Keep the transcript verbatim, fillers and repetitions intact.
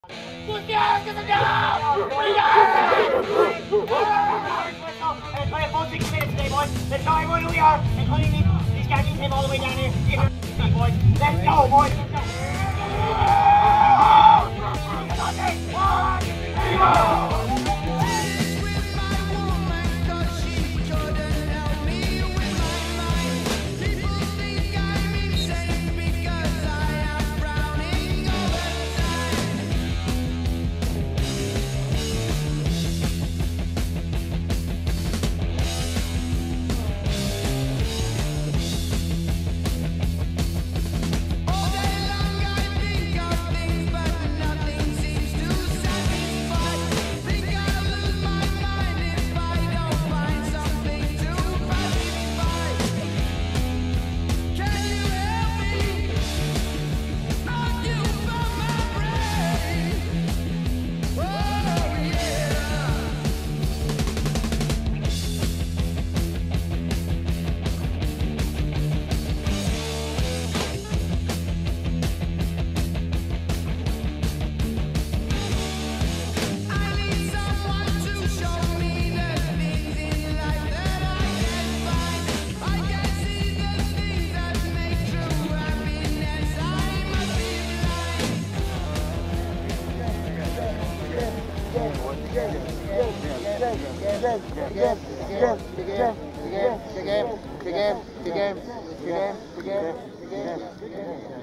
Let's show everyone who we are, including these, these guys who came all the way down here. Boys. Let's go, boys. Let's go. Game, game, game, game, game, game, game, game, game.